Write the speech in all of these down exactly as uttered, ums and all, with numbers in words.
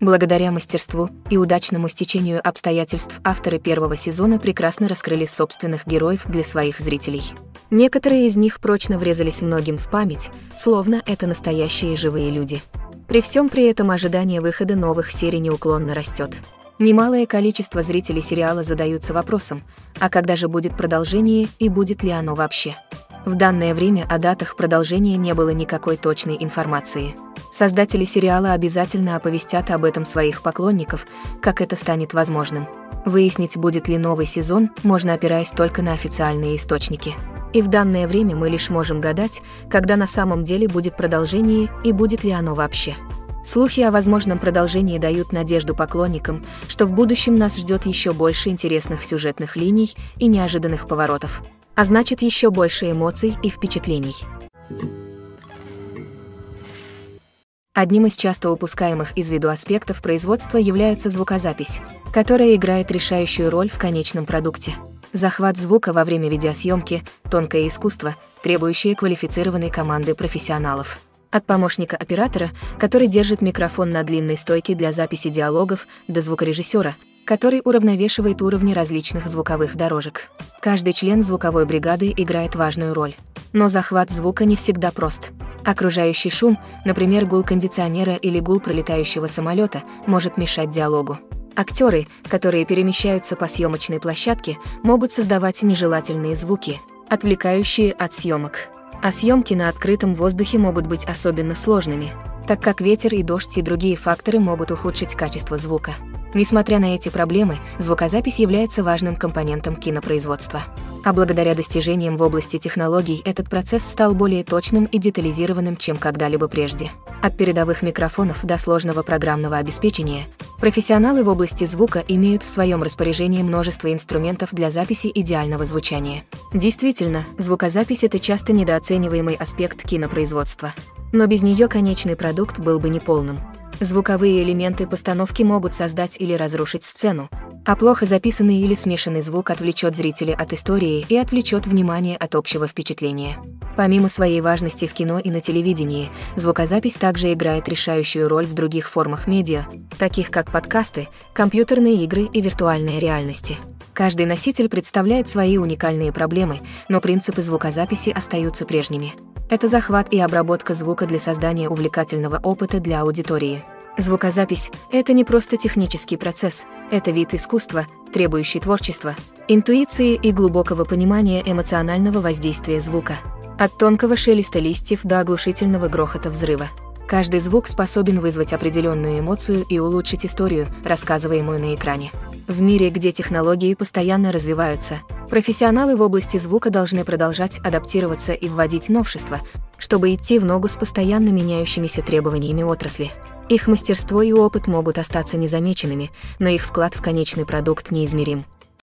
Благодаря мастерству и удачному стечению обстоятельств авторы первого сезона прекрасно раскрыли собственных героев для своих зрителей. Некоторые из них прочно врезались многим в память, словно это настоящие живые люди. При всем при этом ожидание выхода новых серий неуклонно растет. Немалое количество зрителей сериала задаются вопросом, а когда же будет продолжение и будет ли оно вообще? В данное время о датах продолжения не было никакой точной информации. Создатели сериала обязательно оповестят об этом своих поклонников, как это станет возможным. Выяснить, будет ли новый сезон, можно, опираясь только на официальные источники. И в данное время мы лишь можем гадать, когда на самом деле будет продолжение и будет ли оно вообще. Слухи о возможном продолжении дают надежду поклонникам, что в будущем нас ждет еще больше интересных сюжетных линий и неожиданных поворотов. А значит, еще больше эмоций и впечатлений. Одним из часто упускаемых из виду аспектов производства является звукозапись, которая играет решающую роль в конечном продукте. Захват звука во время видеосъемки – тонкое искусство, требующее квалифицированной команды профессионалов. От помощника оператора, который держит микрофон на длинной стойке для записи диалогов, до звукорежиссера, который уравновешивает уровни различных звуковых дорожек. Каждый член звуковой бригады играет важную роль. Но захват звука не всегда прост. Окружающий шум, например, гул кондиционера или гул пролетающего самолета, может мешать диалогу. Актеры, которые перемещаются по съемочной площадке, могут создавать нежелательные звуки, отвлекающие от съемок. А съемки на открытом воздухе могут быть особенно сложными, так как ветер и дождь и другие факторы могут ухудшить качество звука. Несмотря на эти проблемы, звукозапись является важным компонентом кинопроизводства. А благодаря достижениям в области технологий этот процесс стал более точным и детализированным, чем когда-либо прежде. От передовых микрофонов до сложного программного обеспечения, профессионалы в области звука имеют в своем распоряжении множество инструментов для записи идеального звучания. Действительно, звукозапись – это часто недооцениваемый аспект кинопроизводства. Но без нее конечный продукт был бы неполным. Звуковые элементы постановки могут создать или разрушить сцену, а плохо записанный или смешанный звук отвлечет зрителя от истории и отвлечет внимание от общего впечатления. Помимо своей важности в кино и на телевидении, звукозапись также играет решающую роль в других формах медиа, таких как подкасты, компьютерные игры и виртуальная реальность. Каждый носитель представляет свои уникальные проблемы, но принципы звукозаписи остаются прежними. Это захват и обработка звука для создания увлекательного опыта для аудитории. Звукозапись – это не просто технический процесс, это вид искусства, требующий творчества, интуиции и глубокого понимания эмоционального воздействия звука. От тонкого шелеста листьев до оглушительного грохота взрыва. Каждый звук способен вызвать определенную эмоцию и улучшить историю, рассказываемую на экране. В мире, где технологии постоянно развиваются, профессионалы в области звука должны продолжать адаптироваться и вводить новшества, чтобы идти в ногу с постоянно меняющимися требованиями отрасли. Их мастерство и опыт могут остаться незамеченными, но их вклад в конечный продукт неизмерим.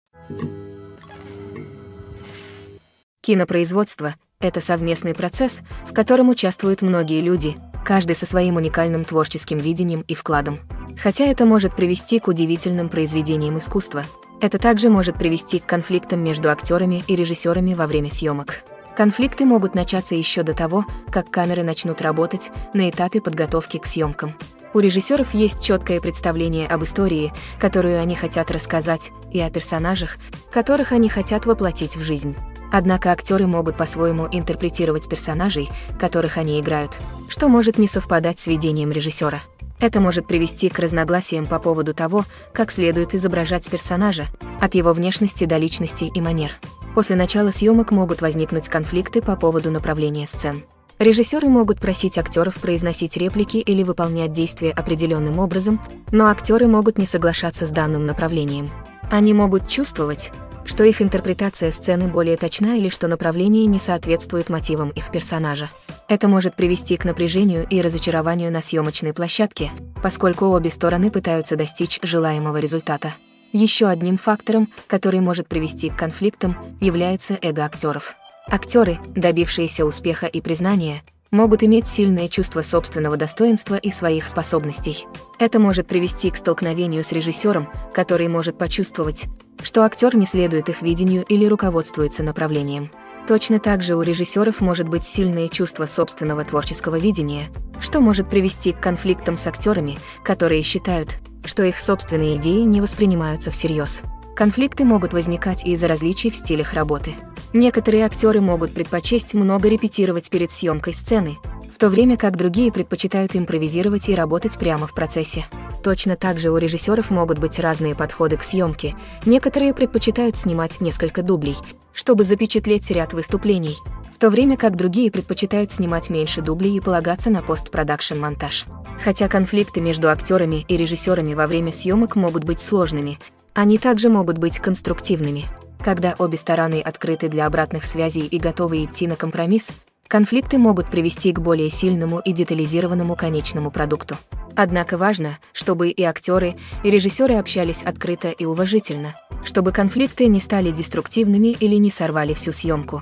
Кинопроизводство – это совместный процесс, в котором участвуют многие люди, каждый со своим уникальным творческим видением и вкладом. Хотя это может привести к удивительным произведениям искусства, это также может привести к конфликтам между актерами и режиссерами во время съемок. Конфликты могут начаться еще до того, как камеры начнут работать на этапе подготовки к съемкам. У режиссеров есть четкое представление об истории, которую они хотят рассказать, и о персонажах, которых они хотят воплотить в жизнь. Однако актеры могут по-своему интерпретировать персонажей, которых они играют, что может не совпадать с видением режиссера. Это может привести к разногласиям по поводу того, как следует изображать персонажа, от его внешности до личности и манер. После начала съемок могут возникнуть конфликты по поводу направления сцен. Режиссеры могут просить актеров произносить реплики или выполнять действия определенным образом, но актеры могут не соглашаться с данным направлением. Они могут чувствовать, что их интерпретация сцены более точна или что направление не соответствует мотивам их персонажа. Это может привести к напряжению и разочарованию на съемочной площадке, поскольку обе стороны пытаются достичь желаемого результата. Еще одним фактором, который может привести к конфликтам, является эго актеров. Актеры, добившиеся успеха и признания, могут иметь сильное чувство собственного достоинства и своих способностей. Это может привести к столкновению с режиссером, который может почувствовать, что актер не следует их видению или руководствуется направлением. Точно так же у режиссеров может быть сильное чувство собственного творческого видения, что может привести к конфликтам с актерами, которые считают, что их собственные идеи не воспринимаются всерьез. Конфликты могут возникать из-за различий в стилях работы. Некоторые актеры могут предпочесть много репетировать перед съемкой сцены, в то время как другие предпочитают импровизировать и работать прямо в процессе. Точно так же у режиссеров могут быть разные подходы к съемке. Некоторые предпочитают снимать несколько дублей, чтобы запечатлеть ряд выступлений, в то время как другие предпочитают снимать меньше дублей и полагаться на постпродакшн-монтаж. Хотя конфликты между актерами и режиссерами во время съемок могут быть сложными, они также могут быть конструктивными. Когда обе стороны открыты для обратных связей и готовы идти на компромисс, конфликты могут привести к более сильному и детализированному конечному продукту. Однако важно, чтобы и актеры, и режиссеры общались открыто и уважительно, чтобы конфликты не стали деструктивными или не сорвали всю съемку.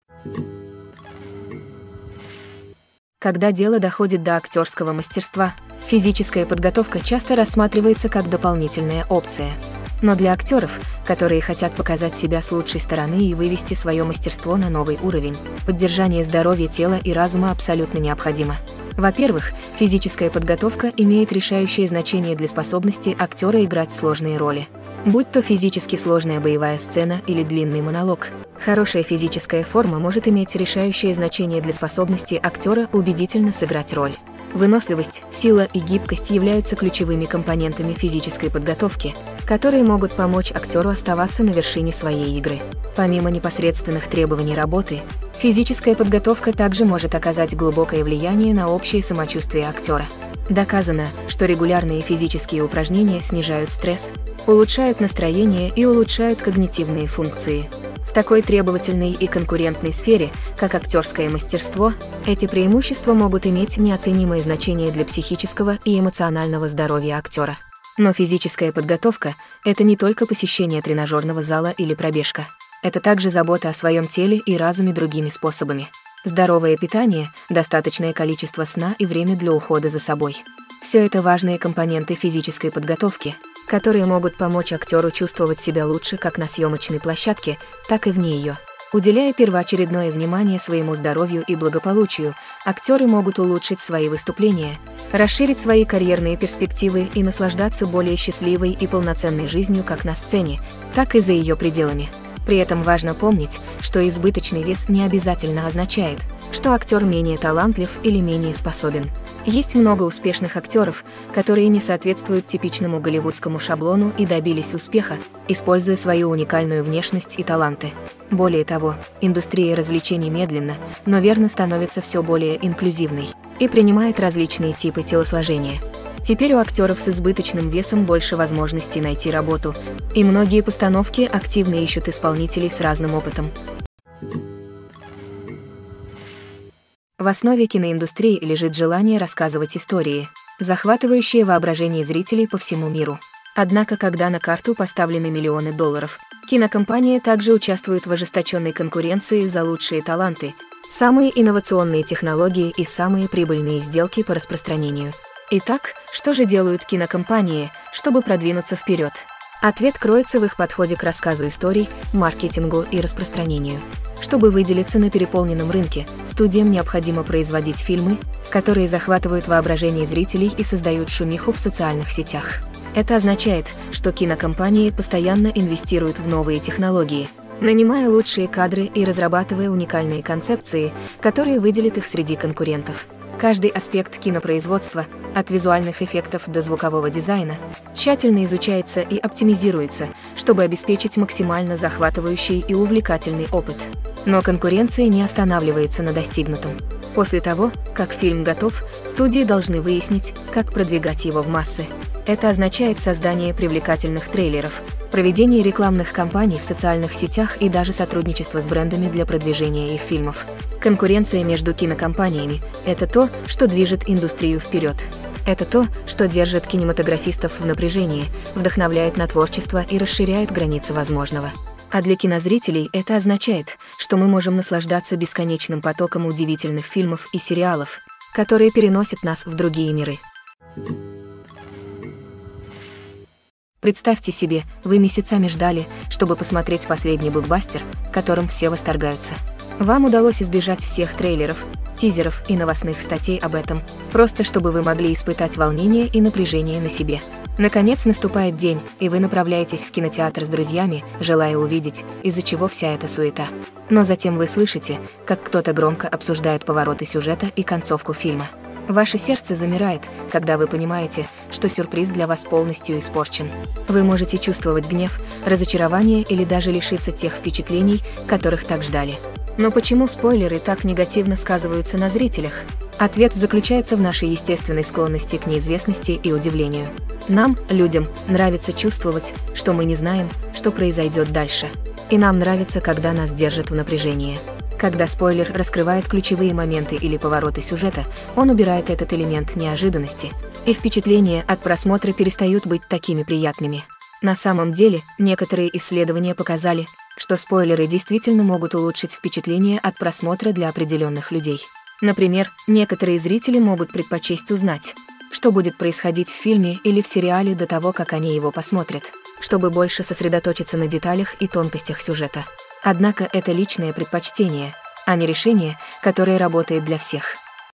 Когда дело доходит до актерского мастерства, физическая подготовка часто рассматривается как дополнительная опция. Но для актеров, которые хотят показать себя с лучшей стороны и вывести свое мастерство на новый уровень, поддержание здоровья тела и разума абсолютно необходимо. Во-первых, физическая подготовка имеет решающее значение для способности актера играть сложные роли. Будь то физически сложная боевая сцена или длинный монолог, хорошая физическая форма может иметь решающее значение для способности актера убедительно сыграть роль. Выносливость, сила и гибкость являются ключевыми компонентами физической подготовки, которые могут помочь актеру оставаться на вершине своей игры. Помимо непосредственных требований работы, физическая подготовка также может оказать глубокое влияние на общее самочувствие актера. Доказано, что регулярные физические упражнения снижают стресс, улучшают настроение и улучшают когнитивные функции. В такой требовательной и конкурентной сфере, как актерское мастерство, эти преимущества могут иметь неоценимое значение для психического и эмоционального здоровья актера. Но физическая подготовка – это не только посещение тренажерного зала или пробежка. Это также забота о своем теле и разуме другими способами. Здоровое питание, достаточное количество сна и время для ухода за собой. Все это важные компоненты физической подготовки, которые могут помочь актеру чувствовать себя лучше как на съемочной площадке, так и вне ее. Уделяя первоочередное внимание своему здоровью и благополучию, актеры могут улучшить свои выступления, расширить свои карьерные перспективы и наслаждаться более счастливой и полноценной жизнью как на сцене, так и за ее пределами. При этом важно помнить, что избыточный вес не обязательно означает, что актер менее талантлив или менее способен. Есть много успешных актеров, которые не соответствуют типичному голливудскому шаблону и добились успеха, используя свою уникальную внешность и таланты. Более того, индустрия развлечений медленно, но верно становится все более инклюзивной и принимает различные типы телосложения. Теперь у актеров с избыточным весом больше возможностей найти работу, и многие постановки активно ищут исполнителей с разным опытом. В основе киноиндустрии лежит желание рассказывать истории, захватывающие воображение зрителей по всему миру. Однако, когда на карту поставлены миллионы долларов, кинокомпания также участвует в ожесточенной конкуренции за лучшие таланты, самые инновационные технологии и самые прибыльные сделки по распространению. Итак, что же делают кинокомпании, чтобы продвинуться вперед? Ответ кроется в их подходе к рассказу историй, маркетингу и распространению. Чтобы выделиться на переполненном рынке, студиям необходимо производить фильмы, которые захватывают воображение зрителей и создают шумиху в социальных сетях. Это означает, что кинокомпании постоянно инвестируют в новые технологии, нанимая лучшие кадры и разрабатывая уникальные концепции, которые выделят их среди конкурентов. Каждый аспект кинопроизводства, от визуальных эффектов до звукового дизайна, тщательно изучается и оптимизируется, чтобы обеспечить максимально захватывающий и увлекательный опыт. Но конкуренция не останавливается на достигнутом. После того, как фильм готов, студии должны выяснить, как продвигать его в массы. Это означает создание привлекательных трейлеров, проведение рекламных кампаний в социальных сетях и даже сотрудничество с брендами для продвижения их фильмов. Конкуренция между кинокомпаниями – это то, что движет индустрию вперед. Это то, что держит кинематографистов в напряжении, вдохновляет на творчество и расширяет границы возможного. А для кинозрителей это означает, что мы можем наслаждаться бесконечным потоком удивительных фильмов и сериалов, которые переносят нас в другие миры. Представьте себе, вы месяцами ждали, чтобы посмотреть последний блокбастер, которым все восторгаются. Вам удалось избежать всех трейлеров, тизеров и новостных статей об этом, просто чтобы вы могли испытать волнение и напряжение на себе. Наконец наступает день, и вы направляетесь в кинотеатр с друзьями, желая увидеть, из-за чего вся эта суета. Но затем вы слышите, как кто-то громко обсуждает повороты сюжета и концовку фильма. Ваше сердце замирает, когда вы понимаете, что сюрприз для вас полностью испорчен. Вы можете чувствовать гнев, разочарование или даже лишиться тех впечатлений, которых так ждали. Но почему спойлеры так негативно сказываются на зрителях? Ответ заключается в нашей естественной склонности к неизвестности и удивлению. Нам, людям, нравится чувствовать, что мы не знаем, что произойдет дальше. И нам нравится, когда нас держат в напряжении. Когда спойлер раскрывает ключевые моменты или повороты сюжета, он убирает этот элемент неожиданности, и впечатления от просмотра перестают быть такими приятными. На самом деле, некоторые исследования показали, что спойлеры действительно могут улучшить впечатление от просмотра для определенных людей. Например, некоторые зрители могут предпочесть узнать, что будет происходить в фильме или в сериале до того, как они его посмотрят, чтобы больше сосредоточиться на деталях и тонкостях сюжета. Однако это личное предпочтение, а не решение, которое работает для всех.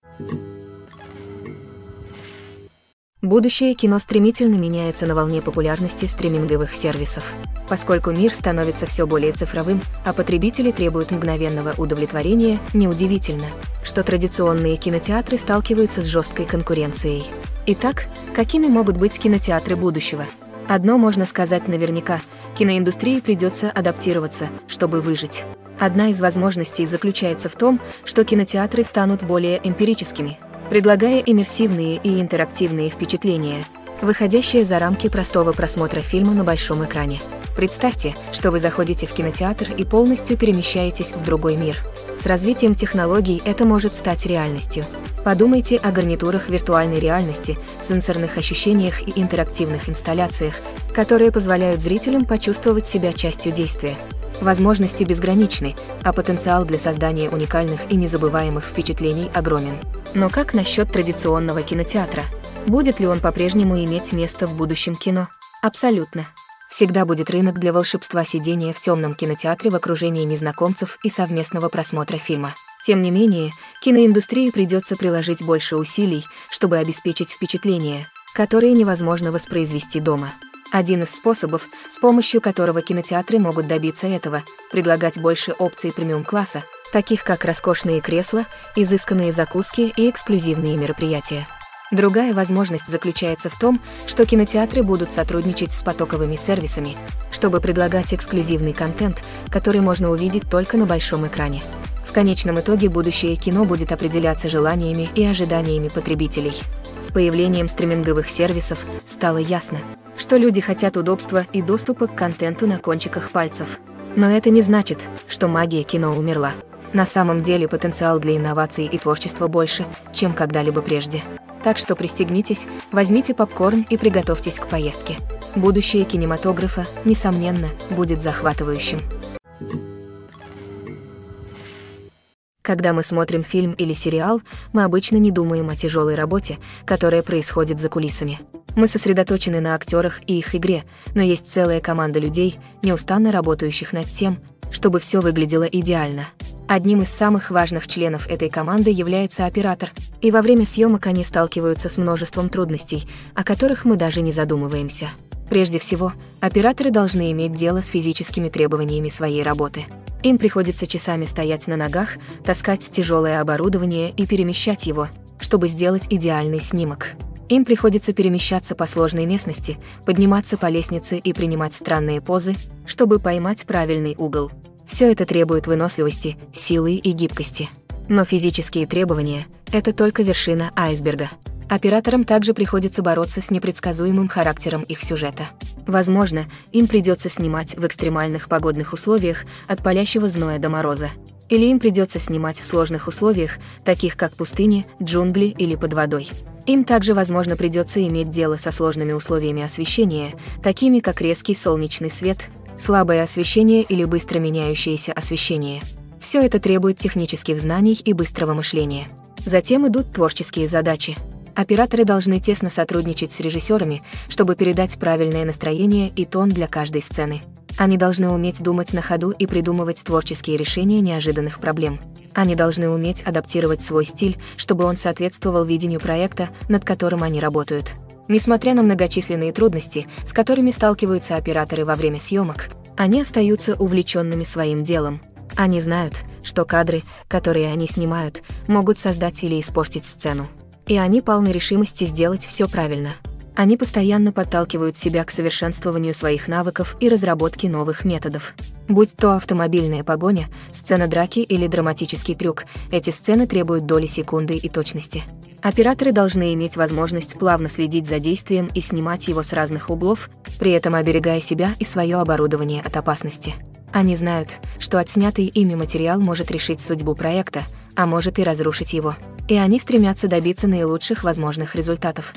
Будущее кино стремительно меняется на волне популярности стриминговых сервисов. Поскольку мир становится все более цифровым, а потребители требуют мгновенного удовлетворения, неудивительно, что традиционные кинотеатры сталкиваются с жесткой конкуренцией. Итак, какими могут быть кинотеатры будущего? Одно можно сказать наверняка – киноиндустрии придется адаптироваться, чтобы выжить. Одна из возможностей заключается в том, что кинотеатры станут более эмпирическими, предлагая иммерсивные и интерактивные впечатления, выходящие за рамки простого просмотра фильма на большом экране. Представьте, что вы заходите в кинотеатр и полностью перемещаетесь в другой мир. С развитием технологий это может стать реальностью. Подумайте о гарнитурах виртуальной реальности, сенсорных ощущениях и интерактивных инсталляциях, которые позволяют зрителям почувствовать себя частью действия. Возможности безграничны, а потенциал для создания уникальных и незабываемых впечатлений огромен. Но как насчет традиционного кинотеатра? Будет ли он по-прежнему иметь место в будущем кино? Абсолютно. Всегда будет рынок для волшебства сидения в темном кинотеатре в окружении незнакомцев и совместного просмотра фильма. Тем не менее, киноиндустрии придется приложить больше усилий, чтобы обеспечить впечатления, которые невозможно воспроизвести дома. Один из способов, с помощью которого кинотеатры могут добиться этого, предлагать больше опций премиум-класса, таких как роскошные кресла, изысканные закуски и эксклюзивные мероприятия. Другая возможность заключается в том, что кинотеатры будут сотрудничать с потоковыми сервисами, чтобы предлагать эксклюзивный контент, который можно увидеть только на большом экране. В конечном итоге будущее кино будет определяться желаниями и ожиданиями потребителей. С появлением стриминговых сервисов стало ясно, что люди хотят удобства и доступа к контенту на кончиках пальцев. Но это не значит, что магия кино умерла. На самом деле потенциал для инноваций и творчества больше, чем когда-либо прежде. Так что пристегнитесь, возьмите попкорн и приготовьтесь к поездке. Будущее кинематографа, несомненно, будет захватывающим. Когда мы смотрим фильм или сериал, мы обычно не думаем о тяжелой работе, которая происходит за кулисами. Мы сосредоточены на актерах и их игре, но есть целая команда людей, неустанно работающих над тем, чтобы все выглядело идеально. Одним из самых важных членов этой команды является оператор, и во время съемок они сталкиваются с множеством трудностей, о которых мы даже не задумываемся. Прежде всего, операторы должны иметь дело с физическими требованиями своей работы. Им приходится часами стоять на ногах, таскать тяжелое оборудование и перемещать его, чтобы сделать идеальный снимок. Им приходится перемещаться по сложной местности, подниматься по лестнице и принимать странные позы, чтобы поймать правильный угол. Все это требует выносливости, силы и гибкости. Но физические требования – это только вершина айсберга. Операторам также приходится бороться с непредсказуемым характером их сюжета. Возможно, им придется снимать в экстремальных погодных условиях от палящего зноя до мороза. Или им придется снимать в сложных условиях, таких как пустыни, джунгли или под водой. Им также, возможно, придется иметь дело со сложными условиями освещения, такими как резкий солнечный свет, слабое освещение или быстро меняющееся освещение. Все это требует технических знаний и быстрого мышления. Затем идут творческие задачи. Операторы должны тесно сотрудничать с режиссерами, чтобы передать правильное настроение и тон для каждой сцены. Они должны уметь думать на ходу и придумывать творческие решения неожиданных проблем. Они должны уметь адаптировать свой стиль, чтобы он соответствовал видению проекта, над которым они работают. Несмотря на многочисленные трудности, с которыми сталкиваются операторы во время съемок, они остаются увлеченными своим делом. Они знают, что кадры, которые они снимают, могут создать или испортить сцену. И они полны решимости сделать все правильно. Они постоянно подталкивают себя к совершенствованию своих навыков и разработке новых методов. Будь то автомобильная погоня, сцена драки или драматический трюк, эти сцены требуют доли секунды и точности. Операторы должны иметь возможность плавно следить за действием и снимать его с разных углов, при этом оберегая себя и свое оборудование от опасности. Они знают, что отснятый ими материал может решить судьбу проекта, а может и разрушить его. И они стремятся добиться наилучших возможных результатов.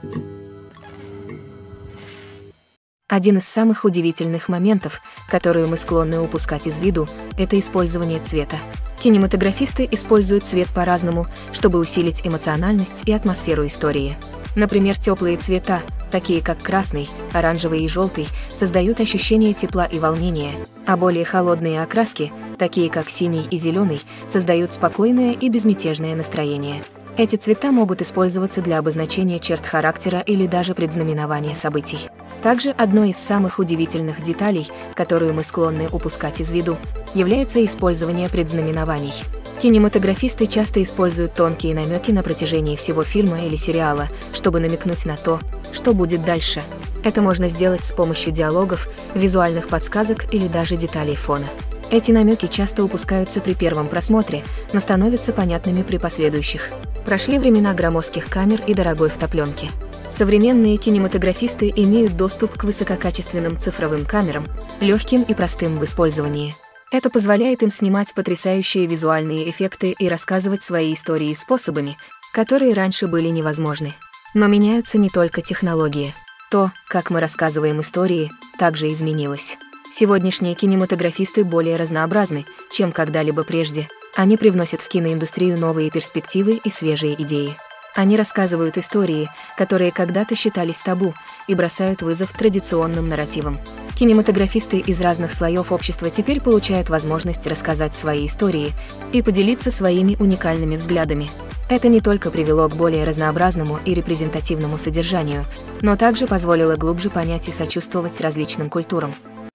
Один из самых удивительных моментов, которые мы склонны упускать из виду, это использование цвета. Кинематографисты используют цвет по-разному, чтобы усилить эмоциональность и атмосферу истории. Например, теплые цвета, такие как красный, оранжевый и желтый, создают ощущение тепла и волнения, а более холодные окраски, такие как синий и зеленый, создают спокойное и безмятежное настроение. Эти цвета могут использоваться для обозначения черт характера или даже предзнаменования событий. Также одной из самых удивительных деталей, которую мы склонны упускать из виду, является использование предзнаменований. Кинематографисты часто используют тонкие намеки на протяжении всего фильма или сериала, чтобы намекнуть на то, что будет дальше. Это можно сделать с помощью диалогов, визуальных подсказок или даже деталей фона. Эти намеки часто упускаются при первом просмотре, но становятся понятными при последующих. Прошли времена громоздких камер и дорогой втопленки. Современные кинематографисты имеют доступ к высококачественным цифровым камерам, легким и простым в использовании. Это позволяет им снимать потрясающие визуальные эффекты и рассказывать свои истории способами, которые раньше были невозможны. Но меняются не только технологии. То, как мы рассказываем истории, также изменилось. Сегодняшние кинематографисты более разнообразны, чем когда-либо прежде. Они привносят в киноиндустрию новые перспективы и свежие идеи. Они рассказывают истории, которые когда-то считались табу, и бросают вызов традиционным нарративам. Кинематографисты из разных слоев общества теперь получают возможность рассказать свои истории и поделиться своими уникальными взглядами. Это не только привело к более разнообразному и репрезентативному содержанию, но также позволило глубже понять и сочувствовать различным культурам.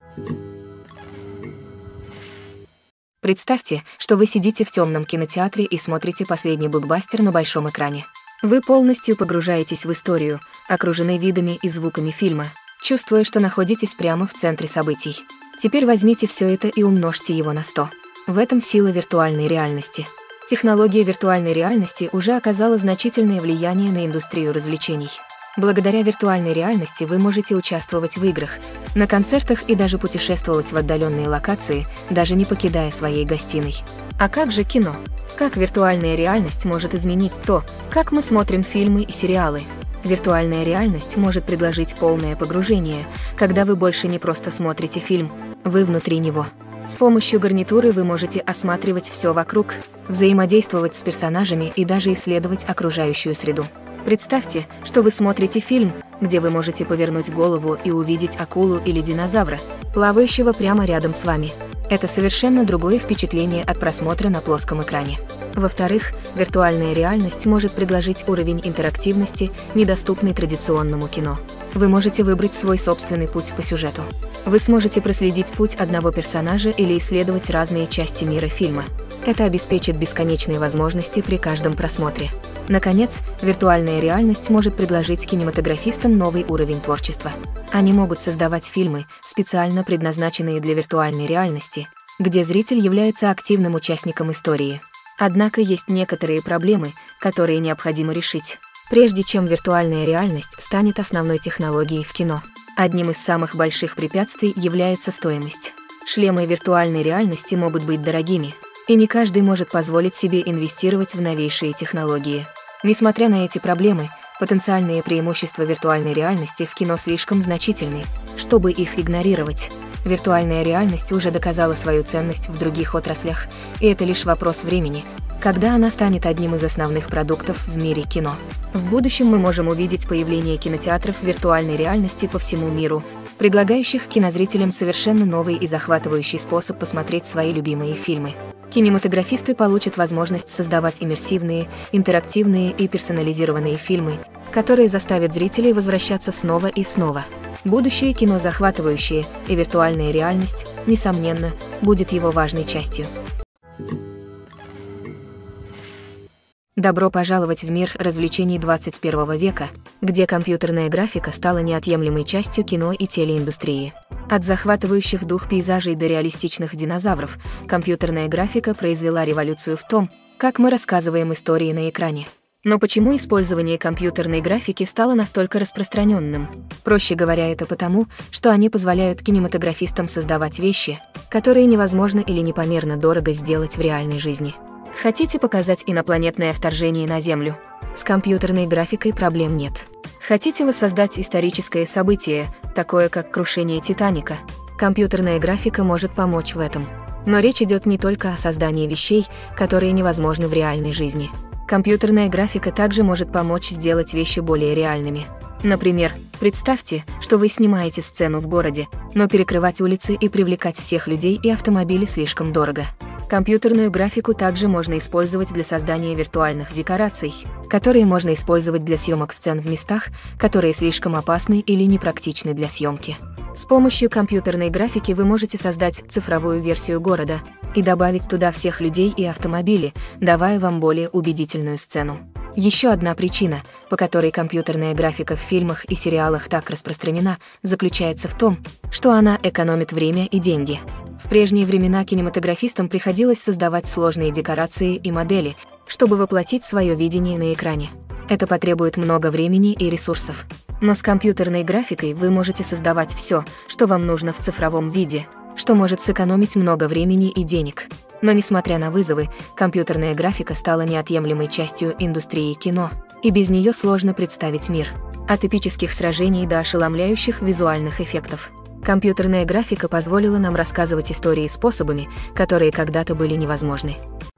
Представьте, что вы сидите в темном кинотеатре и смотрите последний блокбастер на большом экране. Вы полностью погружаетесь в историю, окружены видами и звуками фильма, чувствуя, что находитесь прямо в центре событий. Теперь возьмите все это и умножьте его на сто. В этом сила виртуальной реальности. Технология виртуальной реальности уже оказала значительное влияние на индустрию развлечений. Благодаря виртуальной реальности вы можете участвовать в играх, на концертах и даже путешествовать в отдаленные локации, даже не покидая своей гостиной. А как же кино? Как виртуальная реальность может изменить то, как мы смотрим фильмы и сериалы? Виртуальная реальность может предложить полное погружение, когда вы больше не просто смотрите фильм, вы внутри него. С помощью гарнитуры вы можете осматривать все вокруг, взаимодействовать с персонажами и даже исследовать окружающую среду. Представьте, что вы смотрите фильм, где вы можете повернуть голову и увидеть акулу или динозавра, плавающего прямо рядом с вами. Это совершенно другое впечатление от просмотра на плоском экране. Во-вторых, виртуальная реальность может предложить уровень интерактивности, недоступный традиционному кино. Вы можете выбрать свой собственный путь по сюжету. Вы сможете проследить путь одного персонажа или исследовать разные части мира фильма. Это обеспечит бесконечные возможности при каждом просмотре. Наконец, виртуальная реальность может предложить кинематографистам новый уровень творчества. Они могут создавать фильмы, специально предназначенные для виртуальной реальности, где зритель является активным участником истории. Однако есть некоторые проблемы, которые необходимо решить, прежде чем виртуальная реальность станет основной технологией в кино. Одним из самых больших препятствий является стоимость. Шлемы виртуальной реальности могут быть дорогими, и не каждый может позволить себе инвестировать в новейшие технологии. Несмотря на эти проблемы, потенциальные преимущества виртуальной реальности в кино слишком значительны, чтобы их игнорировать. Виртуальная реальность уже доказала свою ценность в других отраслях, и это лишь вопрос времени, когда она станет одним из основных продуктов в мире кино. В будущем мы можем увидеть появление кинотеатров виртуальной реальности по всему миру, предлагающих кинозрителям совершенно новый и захватывающий способ посмотреть свои любимые фильмы. Кинематографисты получат возможность создавать иммерсивные, интерактивные и персонализированные фильмы, которые заставят зрителей возвращаться снова и снова. Будущее кино захватывающее, и виртуальная реальность, несомненно, будет его важной частью. Добро пожаловать в мир развлечений двадцать первого века, где компьютерная графика стала неотъемлемой частью кино и телеиндустрии. От захватывающих дух пейзажей до реалистичных динозавров, компьютерная графика произвела революцию в том, как мы рассказываем истории на экране. Но почему использование компьютерной графики стало настолько распространенным? Проще говоря, это потому, что они позволяют кинематографистам создавать вещи, которые невозможно или непомерно дорого сделать в реальной жизни. Хотите показать инопланетное вторжение на Землю? С компьютерной графикой проблем нет. Хотите воссоздать историческое событие, такое как крушение Титаника? Компьютерная графика может помочь в этом. Но речь идет не только о создании вещей, которые невозможны в реальной жизни. Компьютерная графика также может помочь сделать вещи более реальными. Например, представьте, что вы снимаете сцену в городе, но перекрывать улицы и привлекать всех людей и автомобили слишком дорого. Компьютерную графику также можно использовать для создания виртуальных декораций, которые можно использовать для съемок сцен в местах, которые слишком опасны или непрактичны для съемки. С помощью компьютерной графики вы можете создать цифровую версию города и добавить туда всех людей и автомобили, давая вам более убедительную сцену. Еще одна причина, по которой компьютерная графика в фильмах и сериалах так распространена, заключается в том, что она экономит время и деньги. В прежние времена кинематографистам приходилось создавать сложные декорации и модели, чтобы воплотить свое видение на экране. Это потребует много времени и ресурсов. Но с компьютерной графикой вы можете создавать все, что вам нужно в цифровом виде, что может сэкономить много времени и денег. Но несмотря на вызовы, компьютерная графика стала неотъемлемой частью индустрии кино, и без нее сложно представить мир. От эпических сражений до ошеломляющих визуальных эффектов. Компьютерная графика позволила нам рассказывать истории способами, которые когда-то были невозможны.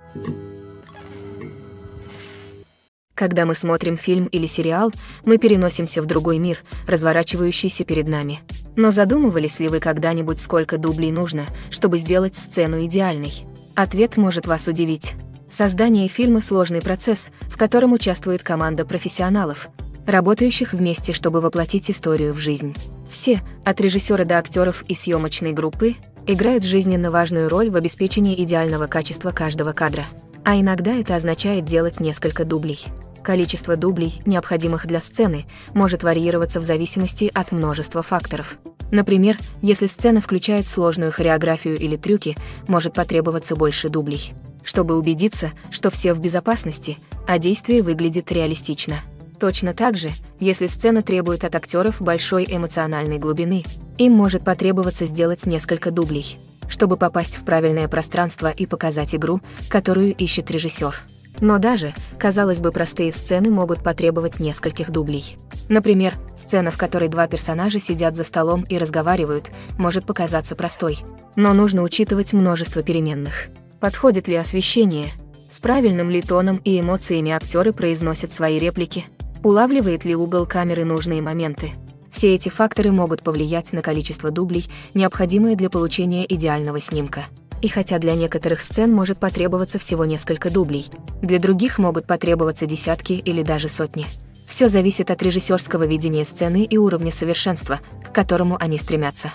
Когда мы смотрим фильм или сериал, мы переносимся в другой мир, разворачивающийся перед нами. Но задумывались ли вы когда-нибудь, сколько дублей нужно, чтобы сделать сцену идеальной? Ответ может вас удивить. Создание фильма – сложный процесс, в котором участвует команда профессионалов, работающих вместе, чтобы воплотить историю в жизнь. Все, от режиссера до актеров и съемочной группы, играют жизненно важную роль в обеспечении идеального качества каждого кадра. А иногда это означает делать несколько дублей. Количество дублей, необходимых для сцены, может варьироваться в зависимости от множества факторов. Например, если сцена включает сложную хореографию или трюки, может потребоваться больше дублей, чтобы убедиться, что все в безопасности, а действие выглядит реалистично. Точно так же, если сцена требует от актеров большой эмоциональной глубины, им может потребоваться сделать несколько дублей, чтобы попасть в правильное пространство и показать игру, которую ищет режиссер. Но даже, казалось бы, простые сцены могут потребовать нескольких дублей. Например, сцена, в которой два персонажа сидят за столом и разговаривают, может показаться простой. Но нужно учитывать множество переменных. Подходит ли освещение? С правильным ли тоном и эмоциями актеры произносят свои реплики? Улавливает ли угол камеры нужные моменты? Все эти факторы могут повлиять на количество дублей, необходимое для получения идеального снимка. И хотя для некоторых сцен может потребоваться всего несколько дублей, для других могут потребоваться десятки или даже сотни. Все зависит от режиссерского видения сцены и уровня совершенства, к которому они стремятся.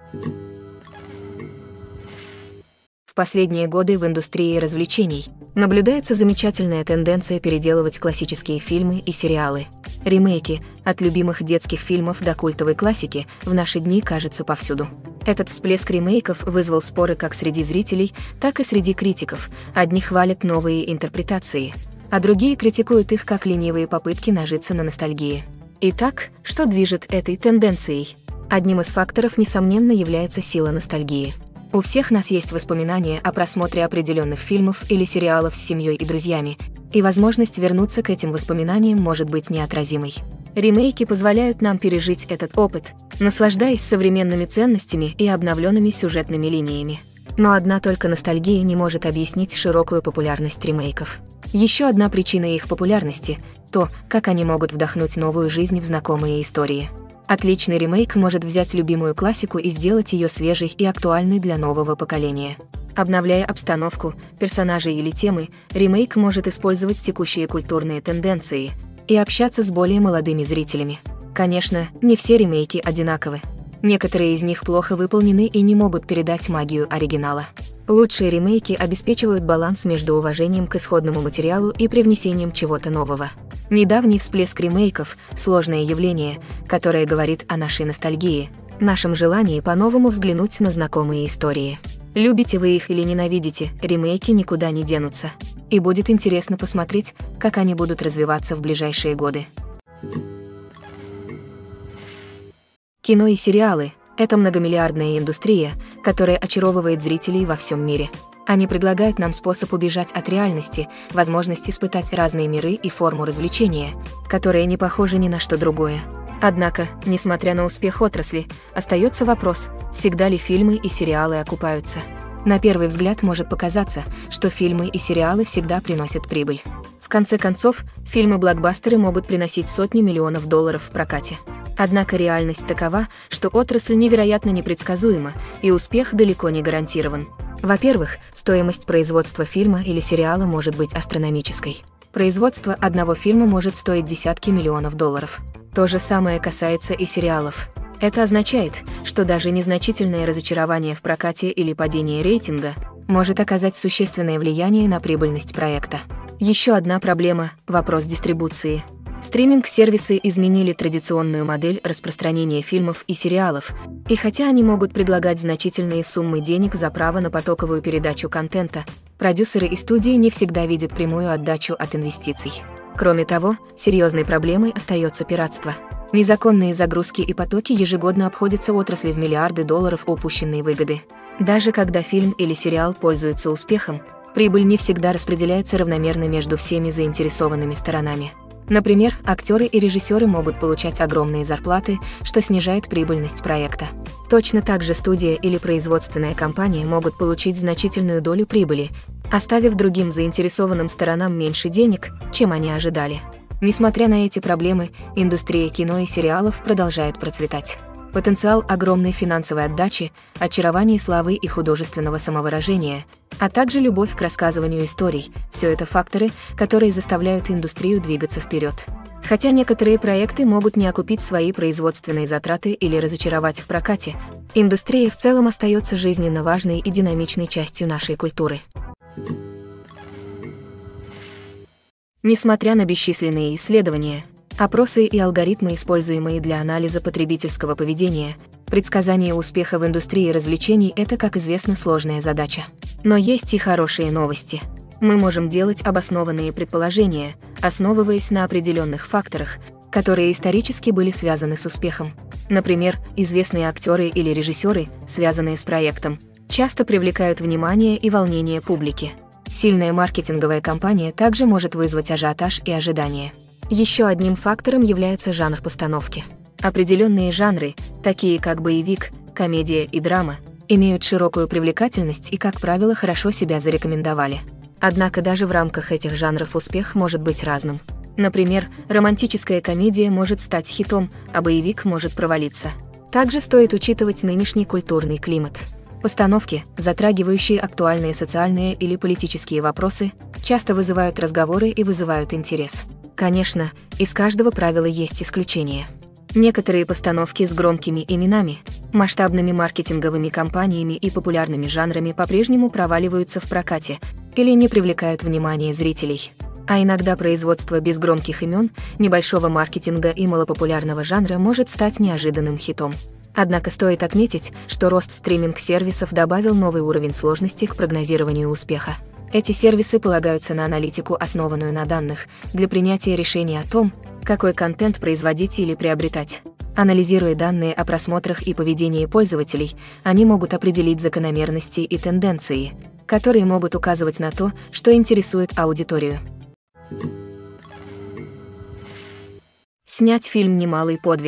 В последние годы в индустрии развлечений наблюдается замечательная тенденция переделывать классические фильмы и сериалы. Ремейки, от любимых детских фильмов до культовой классики, в наши дни кажется повсюду. Этот всплеск ремейков вызвал споры как среди зрителей, так и среди критиков. Одни хвалят новые интерпретации, а другие критикуют их как ленивые попытки нажиться на ностальгии. Итак, что движет этой тенденцией? Одним из факторов, несомненно, является сила ностальгии. У всех нас есть воспоминания о просмотре определенных фильмов или сериалов с семьей и друзьями, и возможность вернуться к этим воспоминаниям может быть неотразимой. Ремейки позволяют нам пережить этот опыт, наслаждаясь современными ценностями и обновленными сюжетными линиями. Но одна только ностальгия не может объяснить широкую популярность ремейков. Еще одна причина их популярности – то, как они могут вдохнуть новую жизнь в знакомые истории. Отличный ремейк может взять любимую классику и сделать ее свежей и актуальной для нового поколения. Обновляя обстановку, персонажей или темы, ремейк может использовать текущие культурные тенденции и общаться с более молодыми зрителями. Конечно, не все ремейки одинаковы. Некоторые из них плохо выполнены и не могут передать магию оригинала. Лучшие ремейки обеспечивают баланс между уважением к исходному материалу и привнесением чего-то нового. Недавний всплеск ремейков – сложное явление, которое говорит о нашей ностальгии, нашем желании по-новому взглянуть на знакомые истории. Любите вы их или ненавидите, ремейки никуда не денутся. И будет интересно посмотреть, как они будут развиваться в ближайшие годы. Кино и сериалы – это многомиллиардная индустрия, которая очаровывает зрителей во всем мире. Они предлагают нам способ убежать от реальности, возможность испытать разные миры и форму развлечения, которые не похожи ни на что другое. Однако, несмотря на успех отрасли, остается вопрос, всегда ли фильмы и сериалы окупаются. На первый взгляд может показаться, что фильмы и сериалы всегда приносят прибыль. В конце концов, фильмы-блокбастеры могут приносить сотни миллионов долларов в прокате. Однако реальность такова, что отрасль невероятно непредсказуема, и успех далеко не гарантирован. Во-первых, стоимость производства фильма или сериала может быть астрономической. Производство одного фильма может стоить десятки миллионов долларов. То же самое касается и сериалов. Это означает, что даже незначительное разочарование в прокате или падение рейтинга может оказать существенное влияние на прибыльность проекта. Еще одна проблема – вопрос дистрибуции. Стриминг-сервисы изменили традиционную модель распространения фильмов и сериалов, и хотя они могут предлагать значительные суммы денег за право на потоковую передачу контента, продюсеры и студии не всегда видят прямую отдачу от инвестиций. Кроме того, серьезной проблемой остается пиратство. Незаконные загрузки и потоки ежегодно обходятся отрасли в миллиарды долларов упущенной выгоды. Даже когда фильм или сериал пользуются успехом, прибыль не всегда распределяется равномерно между всеми заинтересованными сторонами. Например, актеры и режиссеры могут получать огромные зарплаты, что снижает прибыльность проекта. Точно так же студия или производственная компания могут получить значительную долю прибыли, оставив другим заинтересованным сторонам меньше денег, чем они ожидали. Несмотря на эти проблемы, индустрия кино и сериалов продолжает процветать. Потенциал огромной финансовой отдачи, очарование славы и художественного самовыражения, а также любовь к рассказыванию историй – все это факторы, которые заставляют индустрию двигаться вперед. Хотя некоторые проекты могут не окупить свои производственные затраты или разочаровать в прокате, индустрия в целом остается жизненно важной и динамичной частью нашей культуры. Несмотря на бесчисленные исследования, опросы и алгоритмы, используемые для анализа потребительского поведения, предсказание успеха в индустрии развлечений – это, как известно, сложная задача. Но есть и хорошие новости. Мы можем делать обоснованные предположения, основываясь на определенных факторах, которые исторически были связаны с успехом. Например, известные актеры или режиссеры, связанные с проектом, часто привлекают внимание и волнение публики. Сильная маркетинговая кампания также может вызвать ажиотаж и ожидания. Еще одним фактором является жанр постановки. Определенные жанры, такие как боевик, комедия и драма, имеют широкую привлекательность и, как правило, хорошо себя зарекомендовали. Однако даже в рамках этих жанров успех может быть разным. Например, романтическая комедия может стать хитом, а боевик может провалиться. Также стоит учитывать нынешний культурный климат. Постановки, затрагивающие актуальные социальные или политические вопросы, часто вызывают разговоры и вызывают интерес. Конечно, из каждого правила есть исключения. Некоторые постановки с громкими именами, масштабными маркетинговыми кампаниями и популярными жанрами по-прежнему проваливаются в прокате или не привлекают внимания зрителей. А иногда производство без громких имен, небольшого маркетинга и малопопулярного жанра может стать неожиданным хитом. Однако стоит отметить, что рост стриминг-сервисов добавил новый уровень сложности к прогнозированию успеха. Эти сервисы полагаются на аналитику, основанную на данных, для принятия решения о том, какой контент производить или приобретать. Анализируя данные о просмотрах и поведении пользователей, они могут определить закономерности и тенденции, которые могут указывать на то, что интересует аудиторию. Снять фильм – немалый подвиг.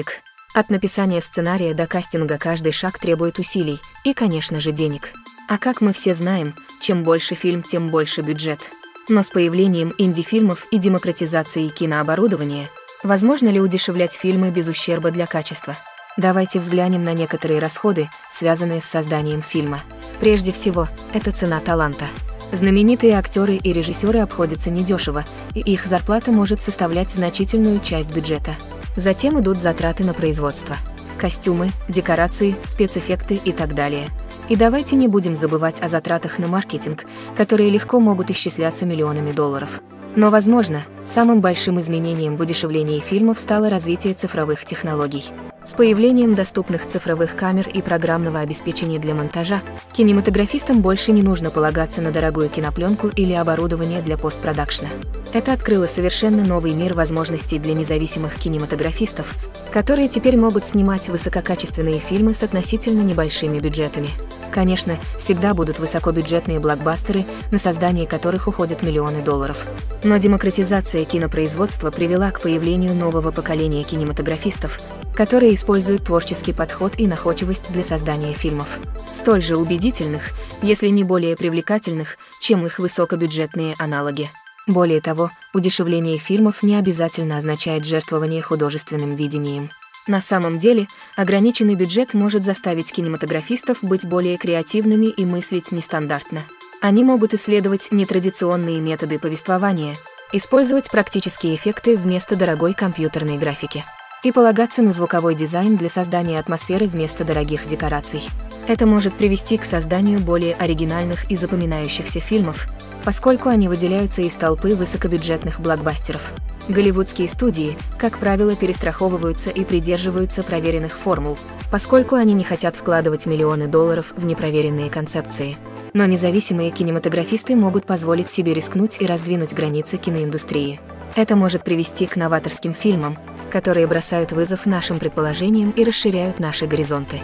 От написания сценария до кастинга каждый шаг требует усилий и, конечно же, денег. А как мы все знаем, чем больше фильм, тем больше бюджет. Но с появлением инди-фильмов и демократизацией кинооборудования, возможно ли удешевлять фильмы без ущерба для качества? Давайте взглянем на некоторые расходы, связанные с созданием фильма. Прежде всего, это цена таланта. Знаменитые актеры и режиссеры обходятся недешево, и их зарплата может составлять значительную часть бюджета. Затем идут затраты на производство. Костюмы, декорации, спецэффекты и так далее. И давайте не будем забывать о затратах на маркетинг, которые легко могут исчисляться миллионами долларов. Но, возможно, самым большим изменением в удешевлении фильмов стало развитие цифровых технологий. С появлением доступных цифровых камер и программного обеспечения для монтажа, кинематографистам больше не нужно полагаться на дорогую кинопленку или оборудование для постпродакшна. Это открыло совершенно новый мир возможностей для независимых кинематографистов, которые теперь могут снимать высококачественные фильмы с относительно небольшими бюджетами. Конечно, всегда будут высокобюджетные блокбастеры, на создание которых уходят миллионы долларов. Но демократизация кинопроизводства привела к появлению нового поколения кинематографистов, которые используют творческий подход и находчивость для создания фильмов, столь же убедительных, если не более привлекательных, чем их высокобюджетные аналоги. Более того, удешевление фильмов не обязательно означает жертвование художественным видением. На самом деле, ограниченный бюджет может заставить кинематографистов быть более креативными и мыслить нестандартно. Они могут исследовать нетрадиционные методы повествования, использовать практические эффекты вместо дорогой компьютерной графики и полагаться на звуковой дизайн для создания атмосферы вместо дорогих декораций. Это может привести к созданию более оригинальных и запоминающихся фильмов, поскольку они выделяются из толпы высокобюджетных блокбастеров. Голливудские студии, как правило, перестраховываются и придерживаются проверенных формул, поскольку они не хотят вкладывать миллионы долларов в непроверенные концепции. Но независимые кинематографисты могут позволить себе рискнуть и раздвинуть границы киноиндустрии. Это может привести к новаторским фильмам, которые бросают вызов нашим предположениям и расширяют наши горизонты.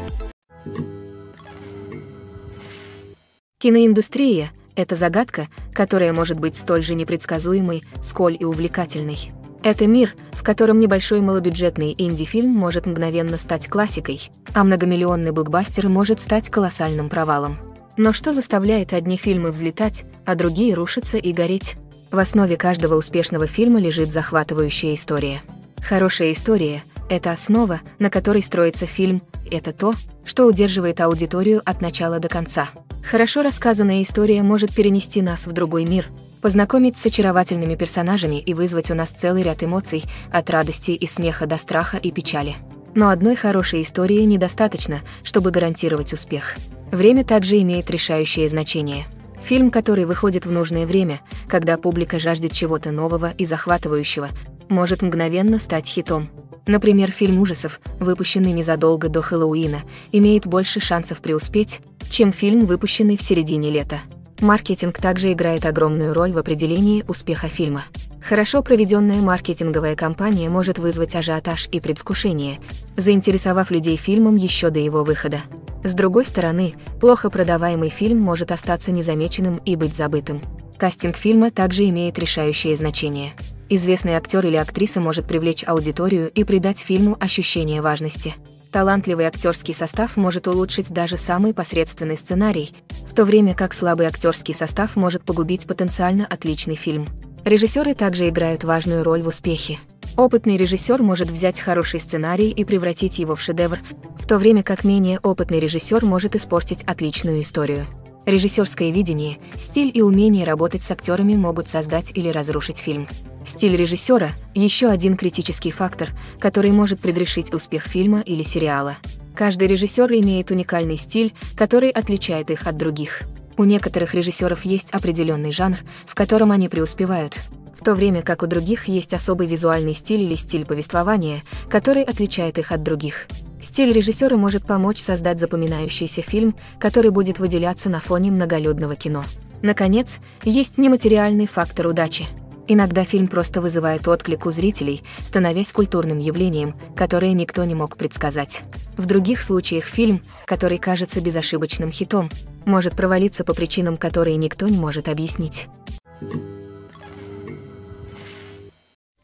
Киноиндустрия — это загадка, которая может быть столь же непредсказуемой, сколь и увлекательной. Это мир, в котором небольшой малобюджетный инди-фильм может мгновенно стать классикой, а многомиллионный блокбастер может стать колоссальным провалом. Но что заставляет одни фильмы взлетать, а другие рушиться и гореть? В основе каждого успешного фильма лежит захватывающая история. Хорошая история — это основа, на которой строится фильм, это то, что удерживает аудиторию от начала до конца. Хорошо рассказанная история может перенести нас в другой мир, познакомить с очаровательными персонажами и вызвать у нас целый ряд эмоций, от радости и смеха до страха и печали. Но одной хорошей истории недостаточно, чтобы гарантировать успех. Время также имеет решающее значение. Фильм, который выходит в нужное время, когда публика жаждет чего-то нового и захватывающего, может мгновенно стать хитом. Например, фильм ужасов, выпущенный незадолго до Хэллоуина, имеет больше шансов преуспеть, чем фильм, выпущенный в середине лета. Маркетинг также играет огромную роль в определении успеха фильма. Хорошо проведенная маркетинговая кампания может вызвать ажиотаж и предвкушение, заинтересовав людей фильмом еще до его выхода. С другой стороны, плохо продаваемый фильм может остаться незамеченным и быть забытым. Кастинг фильма также имеет решающее значение. Известный актер или актриса может привлечь аудиторию и придать фильму ощущение важности. Талантливый актерский состав может улучшить даже самый посредственный сценарий, в то время как слабый актерский состав может погубить потенциально отличный фильм. Режиссеры также играют важную роль в успехе. Опытный режиссер может взять хороший сценарий и превратить его в шедевр, в то время как менее опытный режиссер может испортить отличную историю. Режиссерское видение, стиль и умение работать с актерами могут создать или разрушить фильм. Стиль режиссера – еще один критический фактор, который может предрешить успех фильма или сериала. Каждый режиссер имеет уникальный стиль, который отличает их от других. У некоторых режиссеров есть определенный жанр, в котором они преуспевают, в то время как у других есть особый визуальный стиль или стиль повествования, который отличает их от других. Стиль режиссера может помочь создать запоминающийся фильм, который будет выделяться на фоне многолюдного кино. Наконец, есть нематериальный фактор удачи. Иногда фильм просто вызывает отклик у зрителей, становясь культурным явлением, которое никто не мог предсказать. В других случаях фильм, который кажется безошибочным хитом, может провалиться по причинам, которые никто не может объяснить.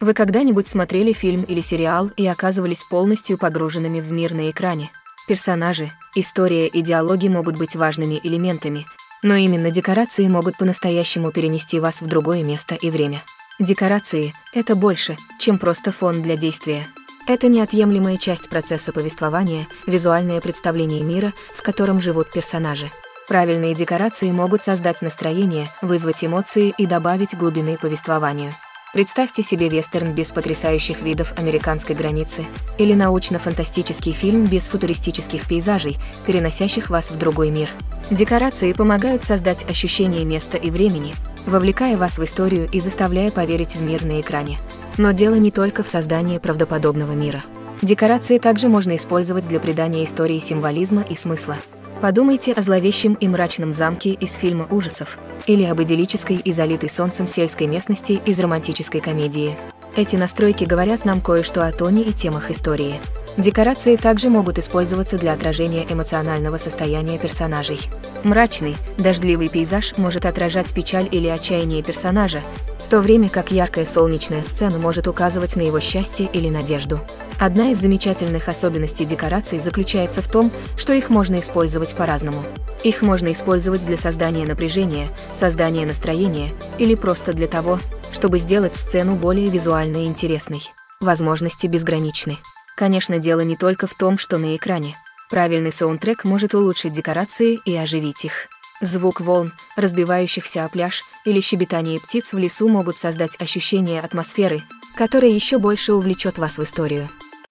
Вы когда-нибудь смотрели фильм или сериал и оказывались полностью погруженными в мир на экране? Персонажи, история и диалоги могут быть важными элементами, но именно декорации могут по-настоящему перенести вас в другое место и время. Декорации — это больше, чем просто фон для действия. Это неотъемлемая часть процесса повествования, визуальное представление мира, в котором живут персонажи. Правильные декорации могут создать настроение, вызвать эмоции и добавить глубины повествованию. Представьте себе вестерн без потрясающих видов американской границы или научно-фантастический фильм без футуристических пейзажей, переносящих вас в другой мир. Декорации помогают создать ощущение места и времени, вовлекая вас в историю и заставляя поверить в мир на экране. Но дело не только в создании правдоподобного мира. Декорации также можно использовать для придания истории символизма и смысла. Подумайте о зловещем и мрачном замке из фильма ужасов или об идиллической и залитой солнцем сельской местности из романтической комедии. Эти настройки говорят нам кое-что о тоне и темах истории. Декорации также могут использоваться для отражения эмоционального состояния персонажей. Мрачный, дождливый пейзаж может отражать печаль или отчаяние персонажа, в то время как яркая солнечная сцена может указывать на его счастье или надежду. Одна из замечательных особенностей декораций заключается в том, что их можно использовать по-разному. Их можно использовать для создания напряжения, создания настроения или просто для того, чтобы сделать сцену более визуально интересной. Возможности безграничны. Конечно, дело не только в том, что на экране. Правильный саундтрек может улучшить декорации и оживить их. Звук волн, разбивающихся о пляж, или щебетание птиц в лесу могут создать ощущение атмосферы, которая еще больше увлечет вас в историю.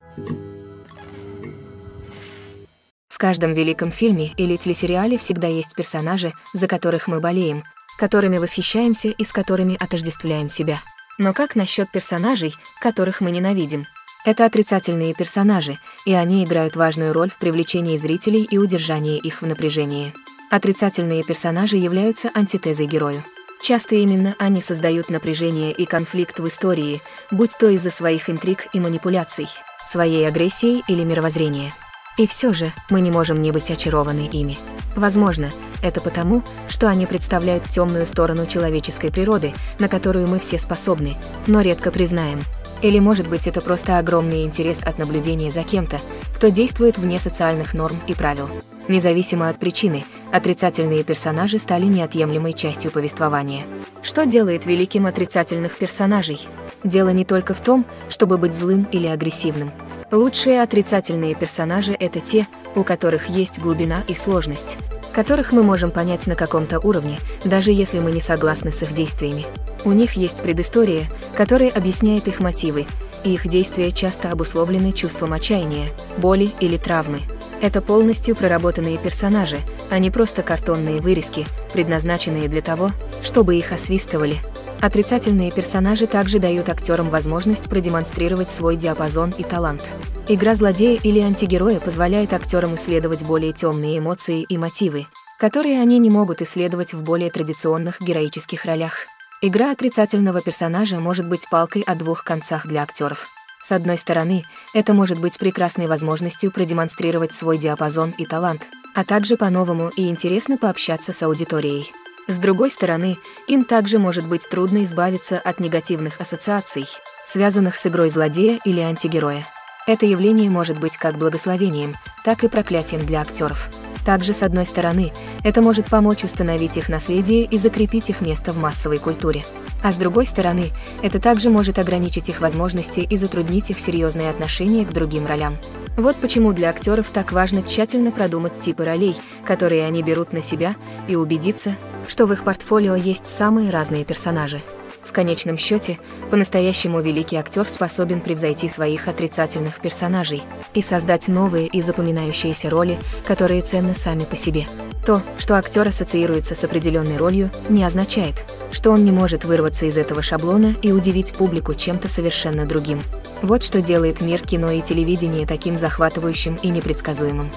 В каждом великом фильме или телесериале всегда есть персонажи, за которых мы болеем, которыми восхищаемся и с которыми отождествляем себя. Но как насчет персонажей, которых мы ненавидим? Это отрицательные персонажи, и они играют важную роль в привлечении зрителей и удержании их в напряжении. Отрицательные персонажи являются антитезой герою. Часто именно они создают напряжение и конфликт в истории, будь то из-за своих интриг и манипуляций, своей агрессии или мировоззрения. И все же мы не можем не быть очарованы ими. Возможно, это потому, что они представляют темную сторону человеческой природы, на которую мы все способны, но редко признаем. Или, может быть, это просто огромный интерес от наблюдения за кем-то, кто действует вне социальных норм и правил. Независимо от причины, отрицательные персонажи стали неотъемлемой частью повествования. Что делает великим отрицательных персонажей? Дело не только в том, чтобы быть злым или агрессивным. Лучшие отрицательные персонажи — это те, у которых есть глубина и сложность, которых мы можем понять на каком-то уровне, даже если мы не согласны с их действиями. У них есть предыстория, которая объясняет их мотивы, и их действия часто обусловлены чувством отчаяния, боли или травмы. Это полностью проработанные персонажи, а не просто картонные вырезки, предназначенные для того, чтобы их освистывали. Отрицательные персонажи также дают актерам возможность продемонстрировать свой диапазон и талант. Игра злодея или антигероя позволяет актерам исследовать более темные эмоции и мотивы, которые они не могут исследовать в более традиционных героических ролях. Игра отрицательного персонажа может быть палкой о двух концах для актеров. С одной стороны, это может быть прекрасной возможностью продемонстрировать свой диапазон и талант, а также по-новому и интересно пообщаться с аудиторией. С другой стороны, им также может быть трудно избавиться от негативных ассоциаций, связанных с игрой злодея или антигероя. Это явление может быть как благословением, так и проклятием для актеров. Также, с одной стороны, это может помочь установить их наследие и закрепить их место в массовой культуре. А с другой стороны, это также может ограничить их возможности и затруднить их серьезные отношения к другим ролям. Вот почему для актеров так важно тщательно продумать типы ролей, которые они берут на себя, и убедиться, что в их портфолио есть самые разные персонажи. В конечном счете, по-настоящему великий актер способен превзойти своих отрицательных персонажей и создать новые и запоминающиеся роли, которые ценны сами по себе. То, что актер ассоциируется с определенной ролью, не означает, что он не может вырваться из этого шаблона и удивить публику чем-то совершенно другим. Вот что делает мир кино и телевидения таким захватывающим и непредсказуемым.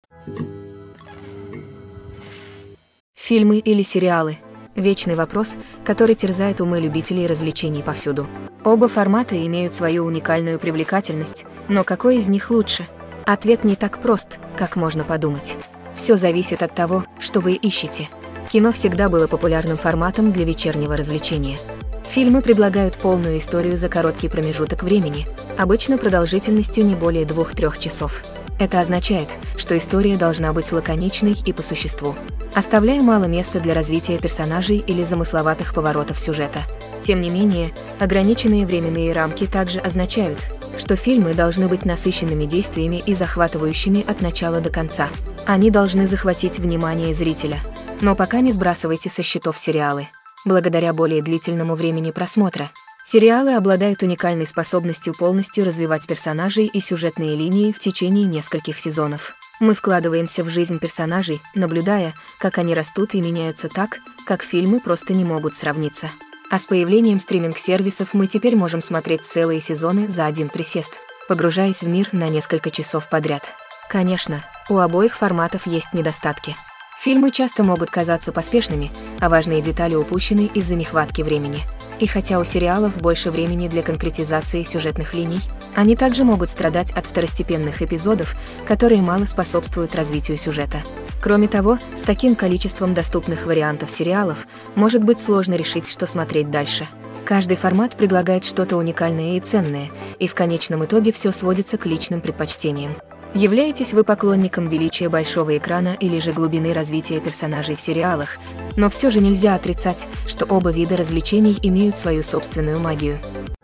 Фильмы или сериалы – вечный вопрос, который терзает умы любителей развлечений повсюду. Оба формата имеют свою уникальную привлекательность, но какой из них лучше? Ответ не так прост, как можно подумать. Все зависит от того, что вы ищете. Кино всегда было популярным форматом для вечернего развлечения. Фильмы предлагают полную историю за короткий промежуток времени, обычно продолжительностью не более двух-трёх часов. Это означает, что история должна быть лаконичной и по существу, оставляя мало места для развития персонажей или замысловатых поворотов сюжета. Тем не менее, ограниченные временные рамки также означают, что фильмы должны быть насыщенными действиями и захватывающими от начала до конца. Они должны захватить внимание зрителя. Но пока не сбрасывайте со счетов сериалы. Благодаря более длительному времени просмотра, сериалы обладают уникальной способностью полностью развивать персонажей и сюжетные линии в течение нескольких сезонов. Мы вкладываемся в жизнь персонажей, наблюдая, как они растут и меняются так, как фильмы просто не могут сравниться. А с появлением стриминг-сервисов мы теперь можем смотреть целые сезоны за один присест, погружаясь в мир на несколько часов подряд. Конечно, у обоих форматов есть недостатки. Фильмы часто могут казаться поспешными, а важные детали упущены из-за нехватки времени. И хотя у сериалов больше времени для конкретизации сюжетных линий, они также могут страдать от второстепенных эпизодов, которые мало способствуют развитию сюжета. Кроме того, с таким количеством доступных вариантов сериалов может быть сложно решить, что смотреть дальше. Каждый формат предлагает что-то уникальное и ценное, и в конечном итоге все сводится к личным предпочтениям. Являетесь вы поклонником величия большого экрана или же глубины развития персонажей в сериалах, но все же нельзя отрицать, что оба вида развлечений имеют свою собственную магию.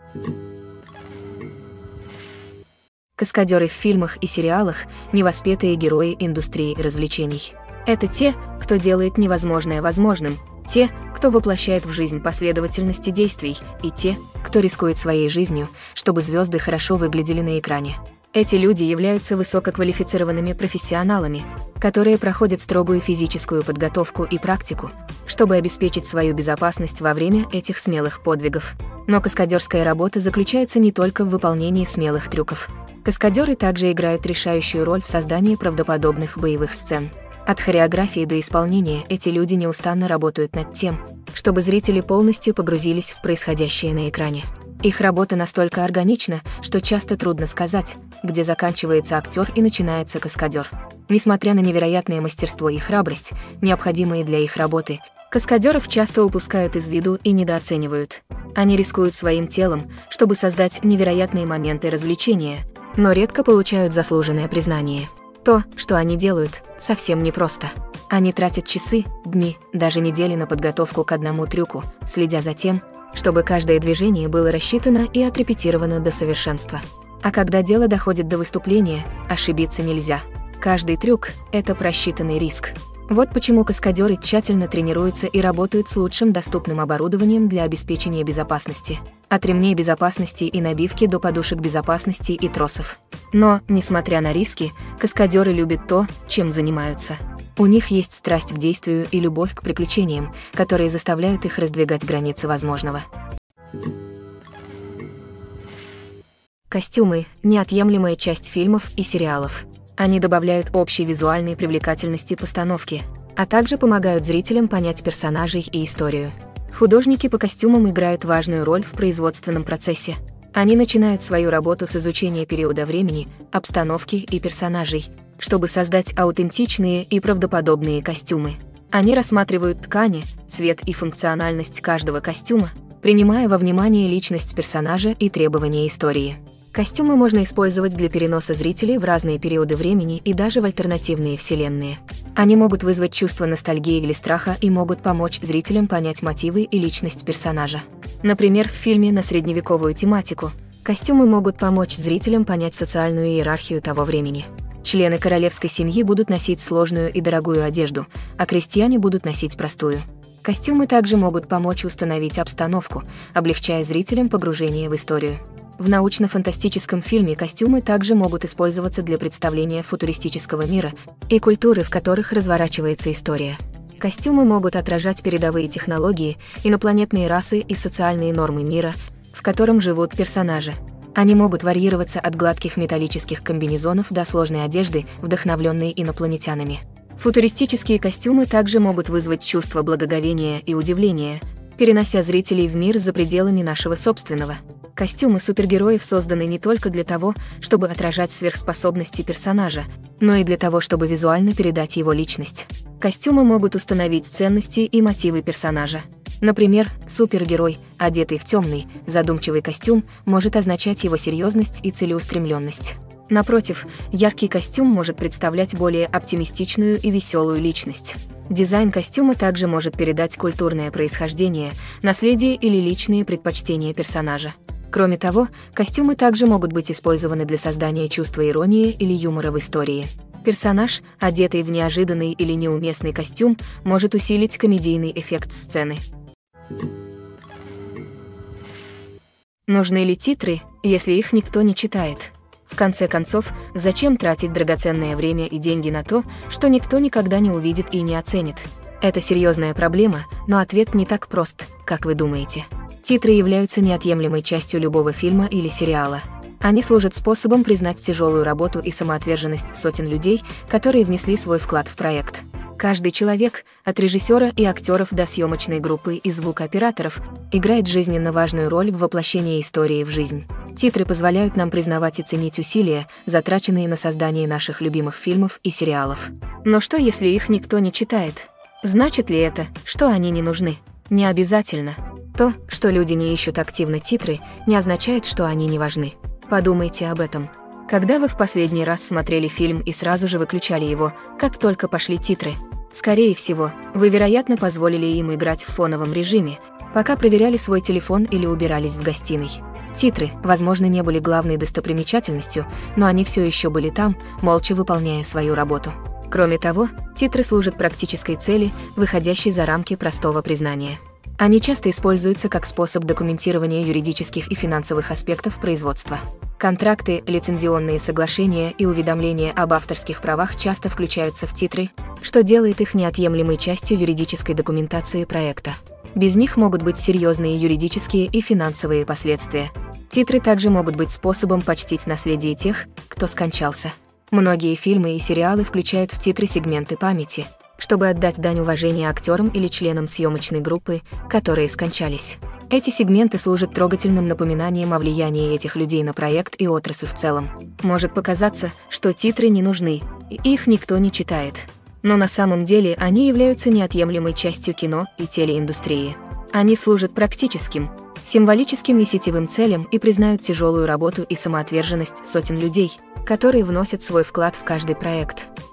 Каскадеры в фильмах и сериалах – невоспетые герои индустрии развлечений. Это те, кто делает невозможное возможным, те, кто воплощает в жизнь последовательности действий, и те, кто рискует своей жизнью, чтобы звезды хорошо выглядели на экране. Эти люди являются высококвалифицированными профессионалами, которые проходят строгую физическую подготовку и практику, чтобы обеспечить свою безопасность во время этих смелых подвигов. Но каскадерская работа заключается не только в выполнении смелых трюков. Каскадеры также играют решающую роль в создании правдоподобных боевых сцен. От хореографии до исполнения эти люди неустанно работают над тем, чтобы зрители полностью погрузились в происходящее на экране. Их работа настолько органична, что часто трудно сказать, где заканчивается актер и начинается каскадер. Несмотря на невероятное мастерство и храбрость, необходимые для их работы, каскадеров часто упускают из виду и недооценивают. Они рискуют своим телом, чтобы создать невероятные моменты развлечения, но редко получают заслуженное признание. То, что они делают, совсем непросто. Они тратят часы, дни, даже недели на подготовку к одному трюку, следя за тем, чтобы каждое движение было рассчитано и отрепетировано до совершенства. А когда дело доходит до выступления, ошибиться нельзя. Каждый трюк – это просчитанный риск. Вот почему каскадеры тщательно тренируются и работают с лучшим доступным оборудованием для обеспечения безопасности. От ремней безопасности и набивки до подушек безопасности и тросов. Но, несмотря на риски, каскадеры любят то, чем занимаются. У них есть страсть к действию и любовь к приключениям, которые заставляют их раздвигать границы возможного. Костюмы – неотъемлемая часть фильмов и сериалов. Они добавляют общей визуальной привлекательности постановки, а также помогают зрителям понять персонажей и историю. Художники по костюмам играют важную роль в производственном процессе. Они начинают свою работу с изучения периода времени, обстановки и персонажей, чтобы создать аутентичные и правдоподобные костюмы. Они рассматривают ткани, цвет и функциональность каждого костюма, принимая во внимание личность персонажа и требования истории. Костюмы можно использовать для переноса зрителей в разные периоды времени и даже в альтернативные вселенные. Они могут вызвать чувство ностальгии или страха и могут помочь зрителям понять мотивы и личность персонажа. Например, в фильме на средневековую тематику костюмы могут помочь зрителям понять социальную иерархию того времени. Члены королевской семьи будут носить сложную и дорогую одежду, а крестьяне будут носить простую. Костюмы также могут помочь установить обстановку, облегчая зрителям погружение в историю. В научно-фантастическом фильме костюмы также могут использоваться для представления футуристического мира и культуры, в которых разворачивается история. Костюмы могут отражать передовые технологии, инопланетные расы и социальные нормы мира, в котором живут персонажи. Они могут варьироваться от гладких металлических комбинезонов до сложной одежды, вдохновленной инопланетянами. Футуристические костюмы также могут вызвать чувство благоговения и удивления, перенося зрителей в мир за пределами нашего собственного. Костюмы супергероев созданы не только для того, чтобы отражать сверхспособности персонажа, но и для того, чтобы визуально передать его личность. Костюмы могут установить ценности и мотивы персонажа. Например, супергерой, одетый в темный, задумчивый костюм, может означать его серьезность и целеустремленность. Напротив, яркий костюм может представлять более оптимистичную и веселую личность. Дизайн костюма также может передать культурное происхождение, наследие или личные предпочтения персонажа. Кроме того, костюмы также могут быть использованы для создания чувства иронии или юмора в истории. Персонаж, одетый в неожиданный или неуместный костюм, может усилить комедийный эффект сцены. Нужны ли титры, если их никто не читает? В конце концов, зачем тратить драгоценное время и деньги на то, что никто никогда не увидит и не оценит? Это серьезная проблема, но ответ не так прост, как вы думаете. Титры являются неотъемлемой частью любого фильма или сериала. Они служат способом признать тяжелую работу и самоотверженность сотен людей, которые внесли свой вклад в проект. Каждый человек, от режиссера и актеров до съемочной группы и звукооператоров, играет жизненно важную роль в воплощении истории в жизнь. Титры позволяют нам признавать и ценить усилия, затраченные на создание наших любимых фильмов и сериалов. Но что, если их никто не читает? Значит ли это, что они не нужны? Не обязательно. То, что люди не ищут активно титры, не означает, что они не важны. Подумайте об этом. Когда вы в последний раз смотрели фильм и сразу же выключали его, как только пошли титры? Скорее всего, вы, вероятно, позволили им играть в фоновом режиме, пока проверяли свой телефон или убирались в гостиной. Титры, возможно, не были главной достопримечательностью, но они все еще были там, молча выполняя свою работу. Кроме того, титры служат практической цели, выходящей за рамки простого признания. Они часто используются как способ документирования юридических и финансовых аспектов производства. Контракты, лицензионные соглашения и уведомления об авторских правах часто включаются в титры, что делает их неотъемлемой частью юридической документации проекта. Без них могут быть серьезные юридические и финансовые последствия. Титры также могут быть способом почтить наследие тех, кто скончался. Многие фильмы и сериалы включают в титры сегменты памяти, чтобы отдать дань уважения актерам или членам съемочной группы, которые скончались. Эти сегменты служат трогательным напоминанием о влиянии этих людей на проект и отрасль в целом. Может показаться, что титры не нужны, и их никто не читает. Но на самом деле они являются неотъемлемой частью кино и телеиндустрии. Они служат практическим, символическим и сетевым целям и признают тяжелую работу и самоотверженность сотен людей, которые вносят свой вклад в каждый проект.